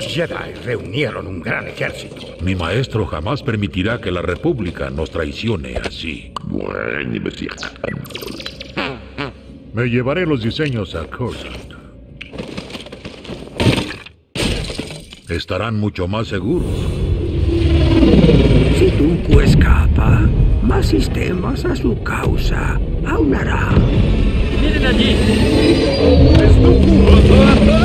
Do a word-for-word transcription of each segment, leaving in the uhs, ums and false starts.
Jedi reunieron un gran ejército. Mi maestro jamás permitirá que la República nos traicione así. Me llevaré los diseños a Coruscant. Estarán mucho más seguros. Si Dooku escapa, más sistemas a su causa aunará. ¡Miren allí! ¡Es Dooku!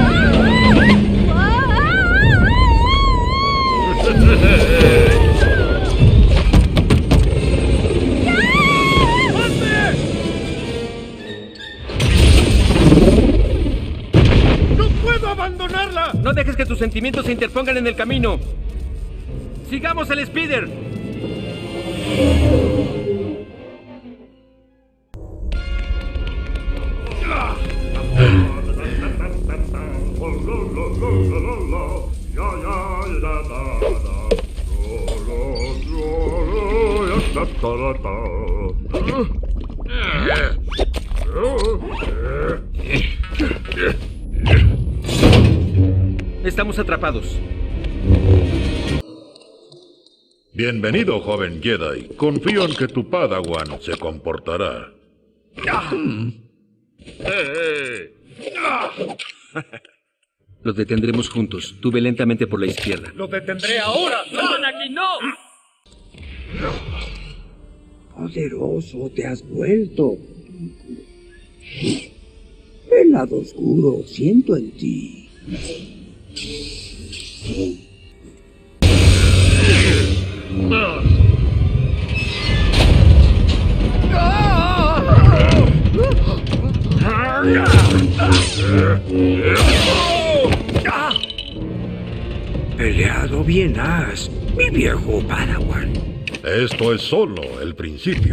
¡No puedo abandonarla! No dejes que tus sentimientos se interpongan en el camino. ¡Sigamos al Speeder! Estamos atrapados. Bienvenido, joven Jedi. Confío en que tu Padawan se comportará. Lo detendremos juntos. Tú ve lentamente por la izquierda. ¡Lo detendré ahora! ¡No, Anakin, no! Poderoso te has vuelto. El lado oscuro siento en ti. Peleado bien has, mi viejo Padawan. Esto es solo el principio.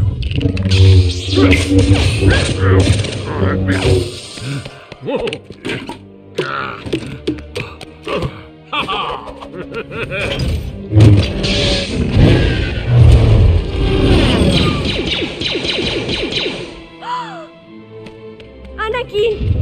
¡Anakin!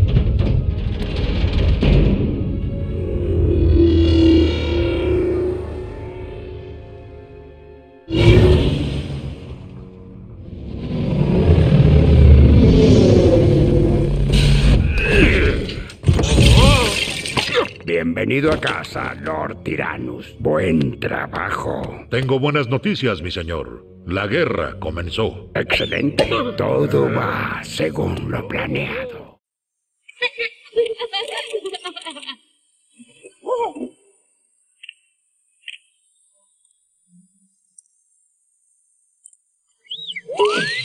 Bienvenido a casa, Lord Tyrannus. Buen trabajo. Tengo buenas noticias, mi señor. La guerra comenzó. Excelente. Todo va según lo planeado.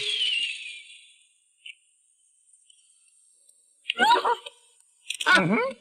Uh-huh.